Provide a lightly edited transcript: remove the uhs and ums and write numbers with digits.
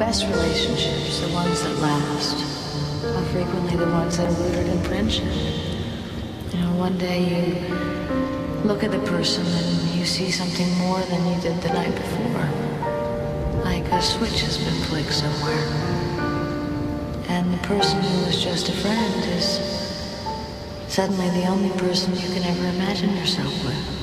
best relationships, the ones that last, are frequently the ones that are rooted in friendship. You know, one day you look at the person and you see something more than you did the night before. Like a switch has been flicked somewhere. And the person who was just a friend is suddenly the only person you can ever imagine yourself with.